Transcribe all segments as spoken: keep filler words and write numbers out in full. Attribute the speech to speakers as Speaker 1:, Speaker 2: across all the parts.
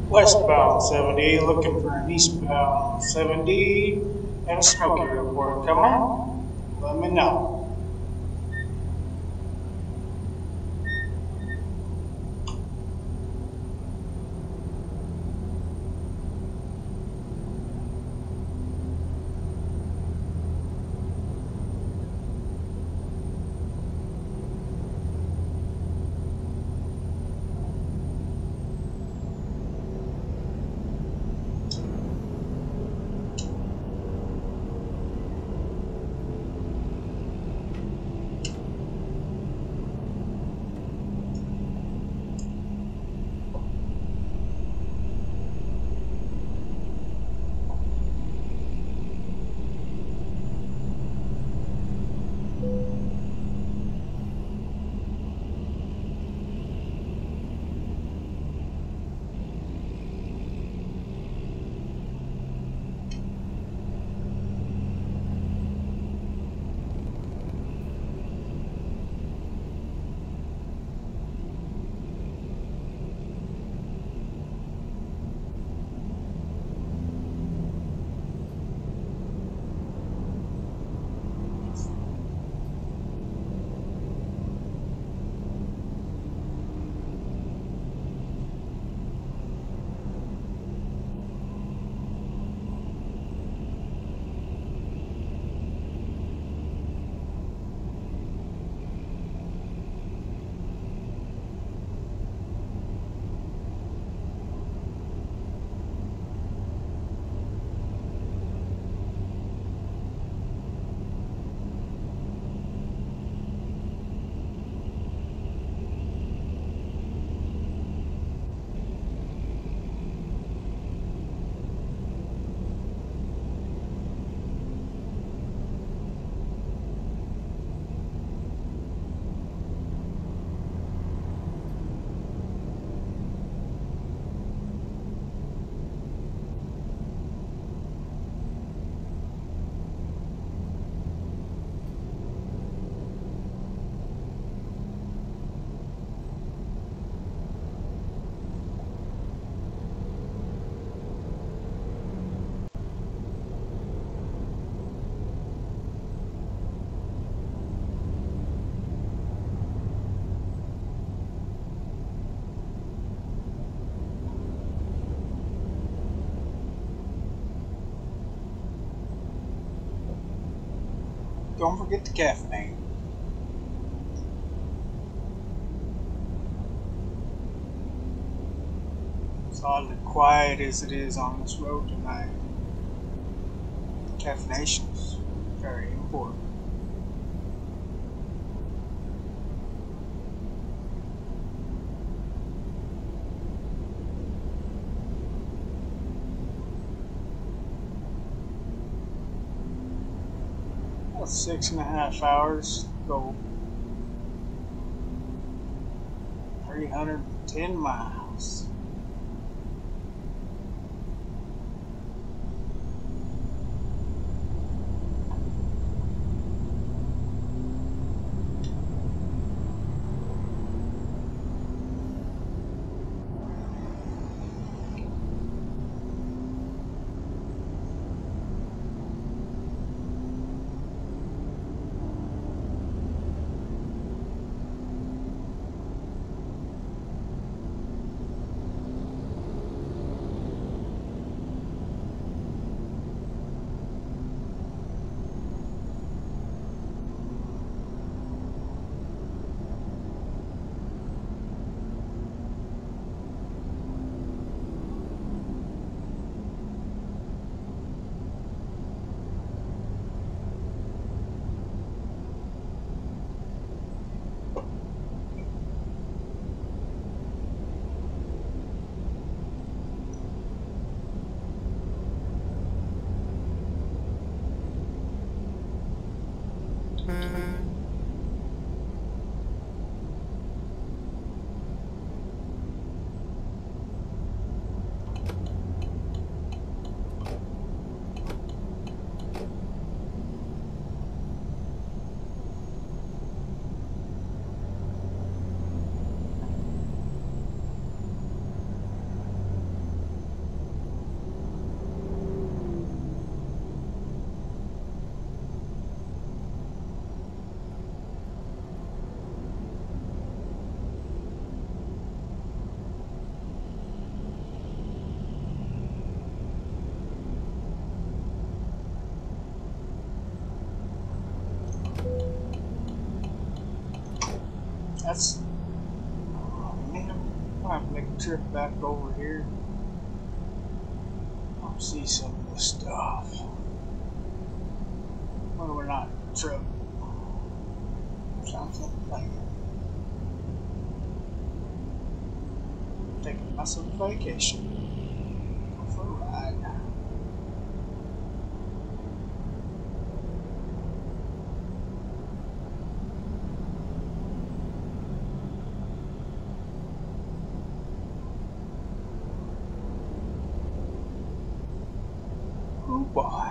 Speaker 1: Westbound seventy, looking for an eastbound seventy and a Smoky report coming. Let me know. Don't forget the caffeine. It's oddly quiet as it is on this road tonight. Caffeination is very important. About six and a half hours, go three hundred ten miles. That's. Oh, man, I'll have to make a trip back over here. I'll see some of this stuff. Well, we're not trip. Something like it. Taking myself a vacation. Go for a ride. Oh boy.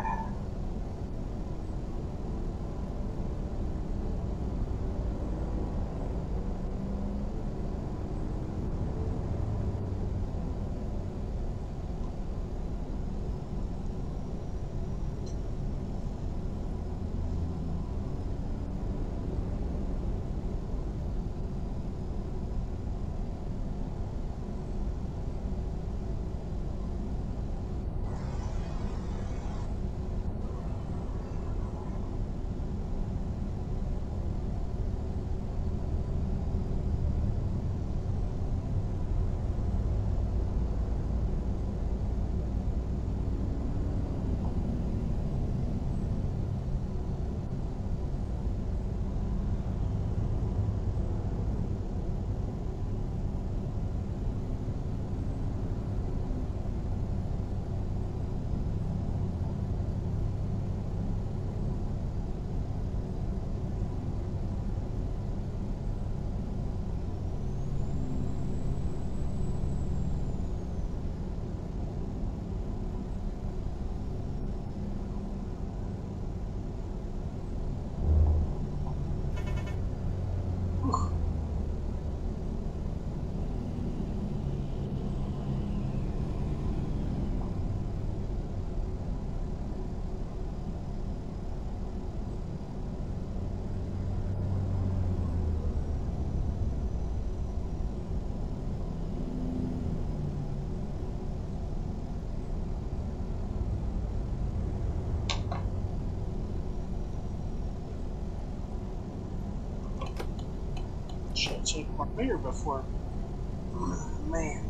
Speaker 1: Should check my beer before. Man.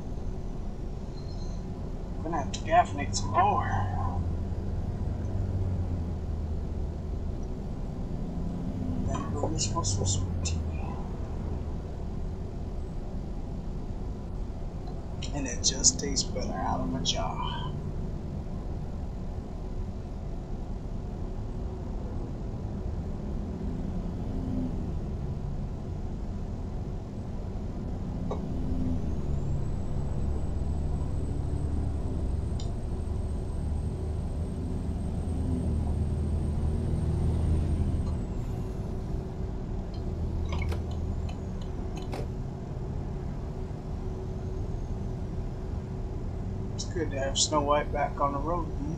Speaker 1: I'm gonna have to caffeinate some more. Then go this one for some tea. And it just tastes better out of my jaw. Good to have Snow White back on the road. Hmm?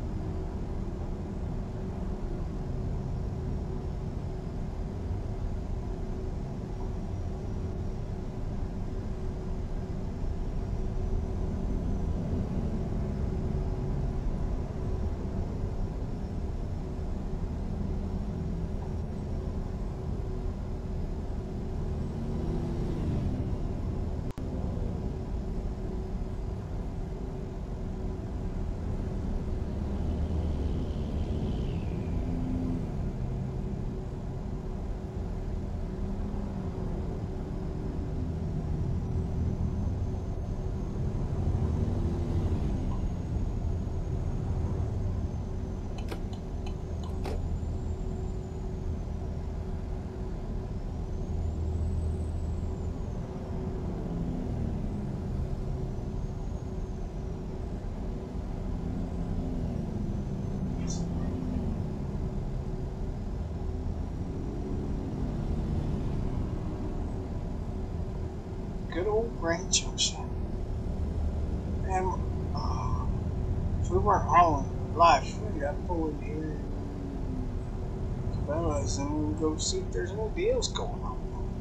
Speaker 1: Good old Grand Junction. And uh, if we weren't hauling live, we got pull in here. Cabela's and we go see if there's any deals going on.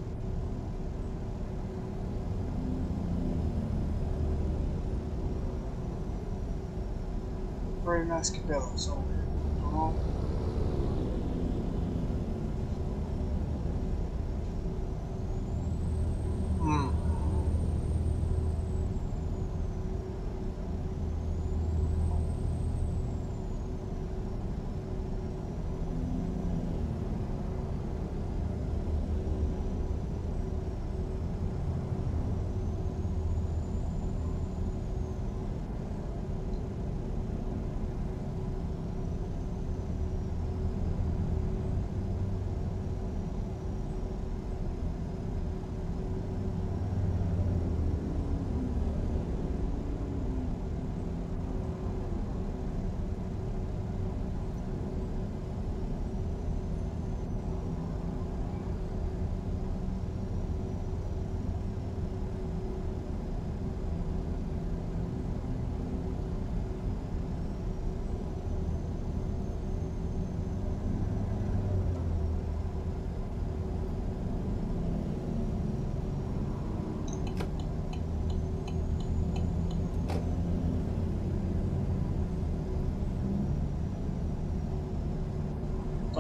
Speaker 1: Very nice Cabela's over here. Uh-huh.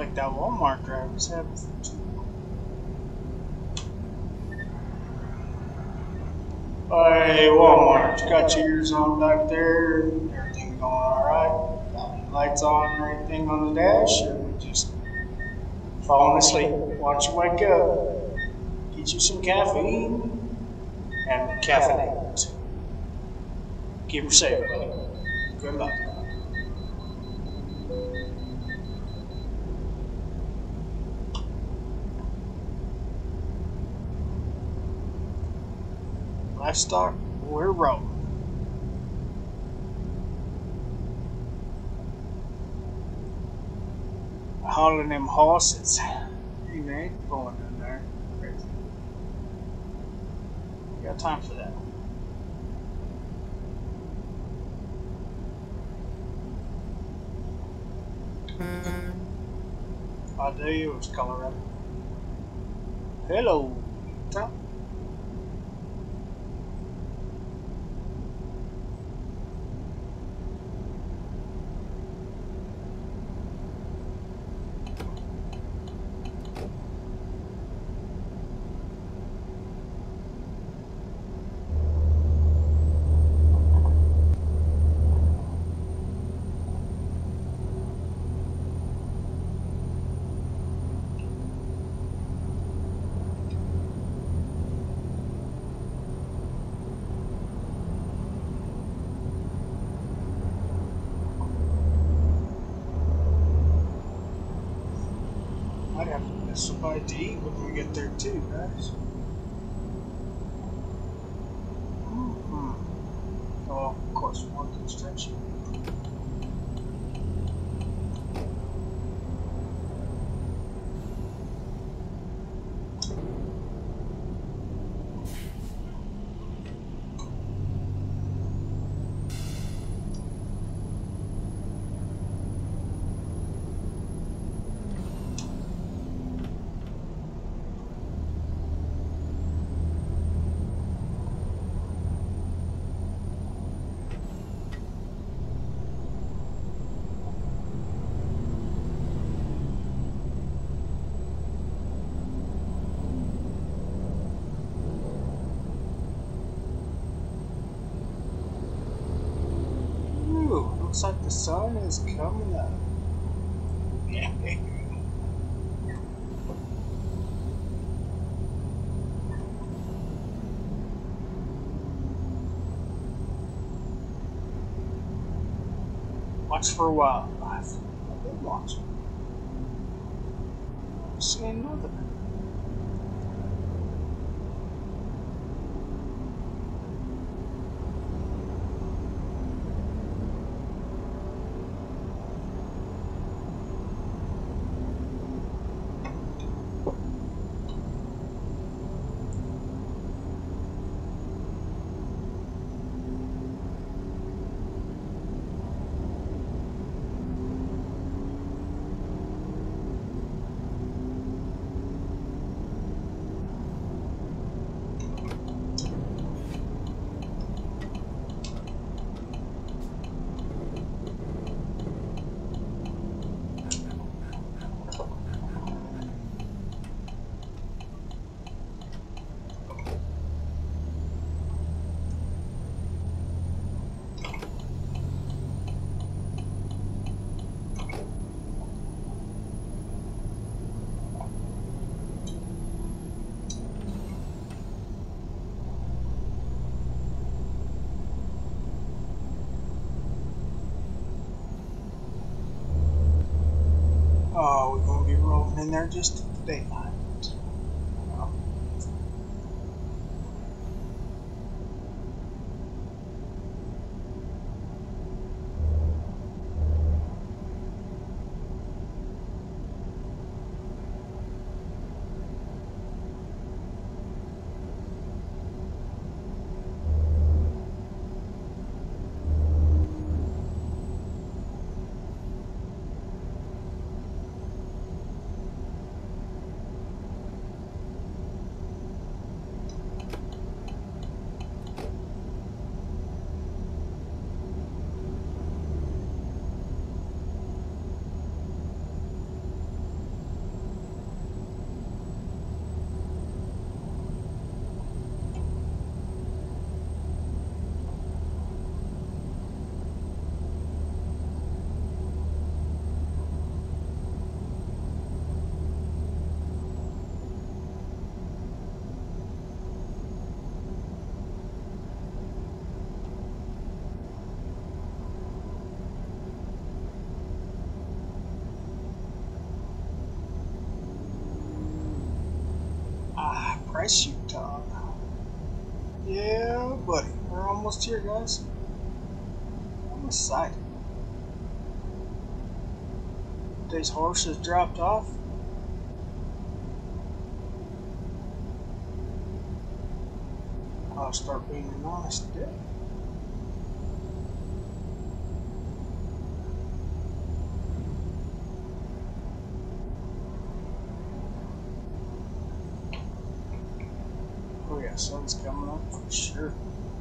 Speaker 1: Like that Walmart driver's having too. Hey, Walmart, you got your ears on back there? Everything going alright? Got any lights on or anything on the dash? Or we just falling asleep? Why don't you wake up? Get you some caffeine and caffeinate. Keep her safe, buddy. Good luck. Livestock, we're rolling. Hauling them horses. You ain't going in there. Crazy. You got time for that. I do you, it's Colorado. Hello, Tom. Might have to get somebody to eat when we get there too, guys. Mm-hmm. Oh, of course, more construction. Looks like the sun is coming up. Yeah. Watch for wildlife. I've been watching. I'm seeing nothing. Oh, we're gonna be rolling in there just at the daylight. Price shoot dog. Yeah, buddy. We're almost here, guys. Almost excited. These horses dropped off. I'll start being an honest dick. Oh yeah, sun's coming up for sure.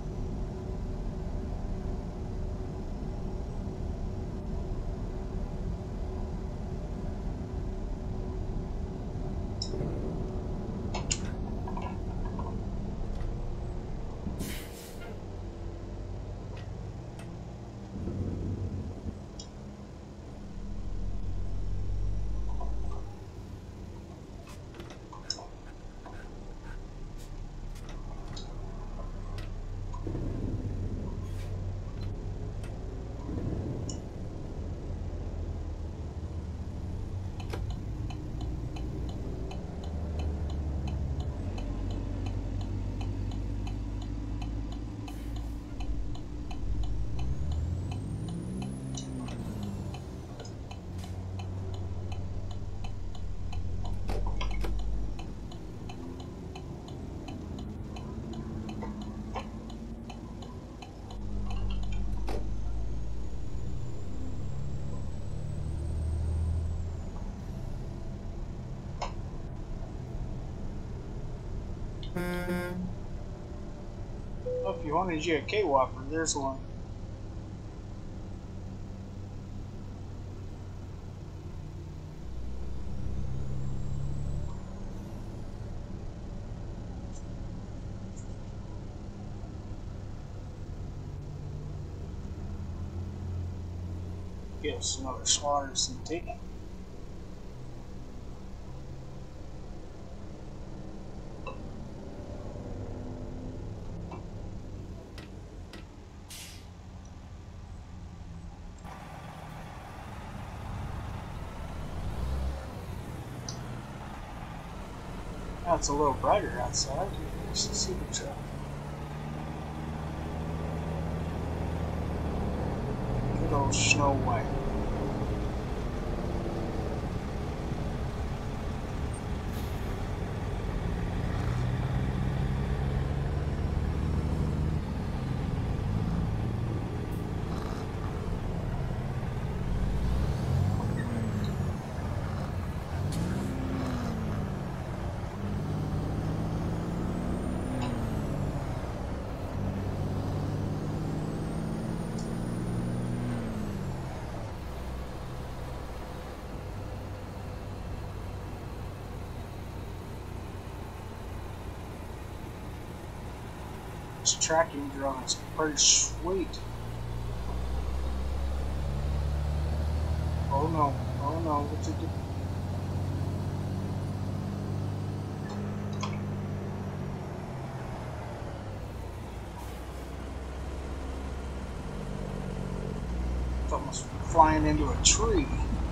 Speaker 1: Well, if you wanted you a K-Whopper, there's one. Get us another slaughter some ticket. Now it's a little brighter outside. There's the super truck. Good old Snow White. This tracking drone is pretty sweet. Oh no, oh no, what's it do? It's almost flying into a tree.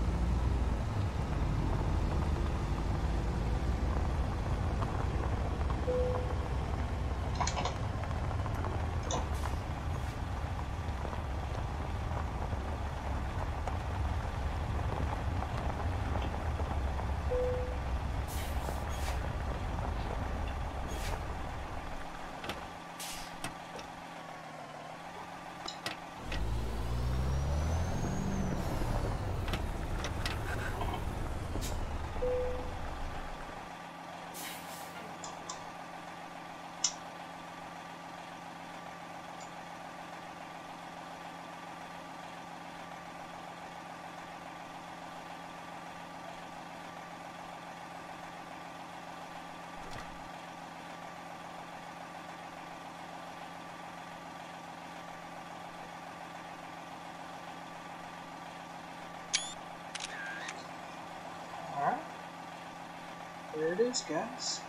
Speaker 1: Alright. There it is, guys.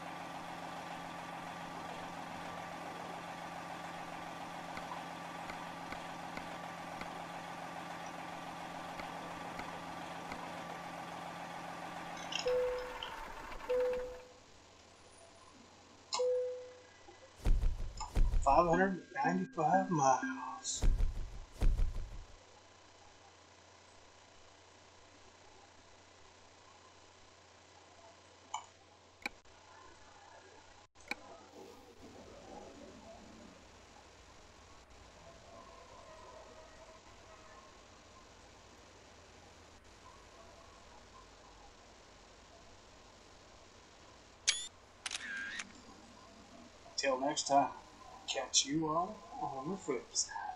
Speaker 1: five hundred ninety-five miles. Until next time, catch you all on the flip side.